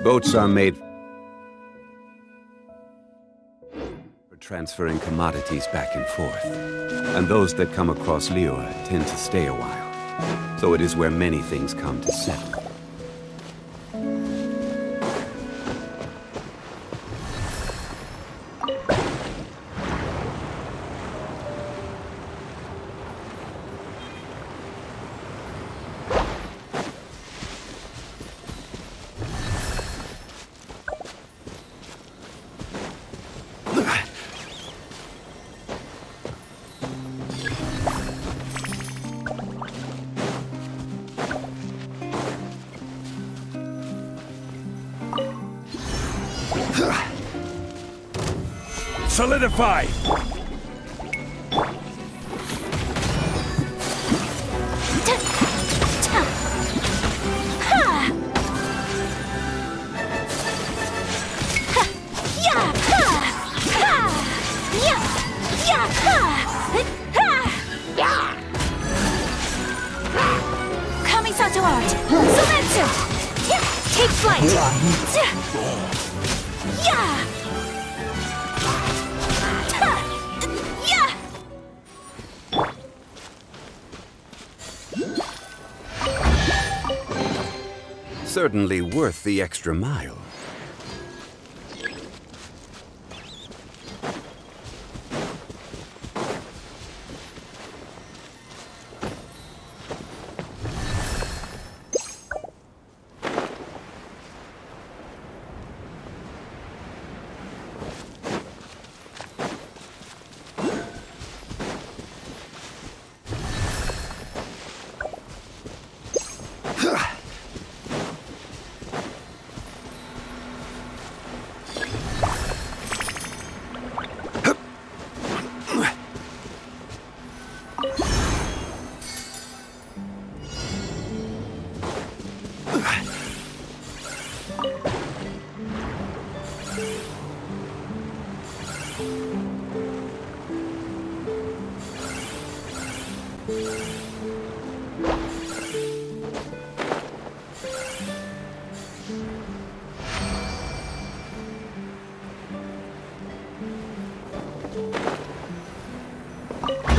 Boats are made for transferring commodities back and forth. And those that come across Liyue tend to stay a while. So it is where many things come to settle. Solidify! Kamisato art! Sometsu! Take flight! Certainly worth the extra mile.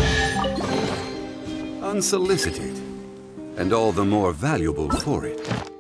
Unsolicited, and all the more valuable for it.